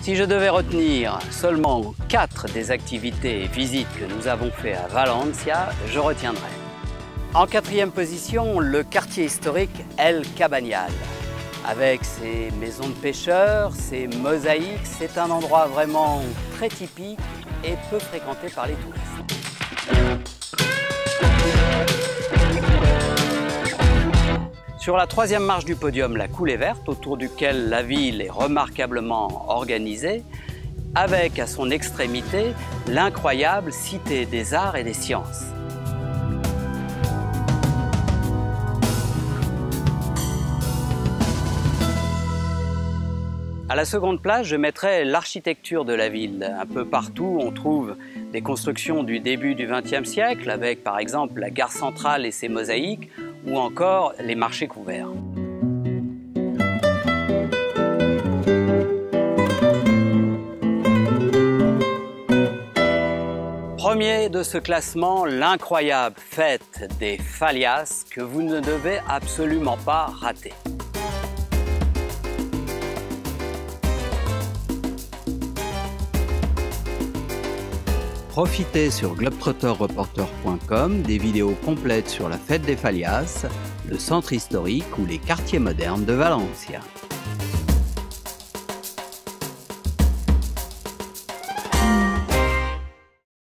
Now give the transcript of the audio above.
Si je devais retenir seulement 4 des activités et visites que nous avons fait à Valencia, je retiendrai. En 4e position, le quartier historique El Cabanyal. Avec ses maisons de pêcheurs, ses mosaïques, c'est un endroit vraiment très typique et peu fréquenté par les touristes. Sur la 3e marche du podium, la coulée verte, autour duquel la ville est remarquablement organisée, avec à son extrémité l'incroyable Cité des Arts et des Sciences. À la seconde place, je mettrai l'architecture de la ville. Un peu partout, on trouve des constructions du début du XXe siècle, avec par exemple la gare centrale et ses mosaïques, ou encore les marchés couverts. Premier de ce classement, l'incroyable fête des Fallas que vous ne devez absolument pas rater. Profitez sur globetrotterreporter.com des vidéos complètes sur la fête des Fallas, le centre historique ou les quartiers modernes de Valencia.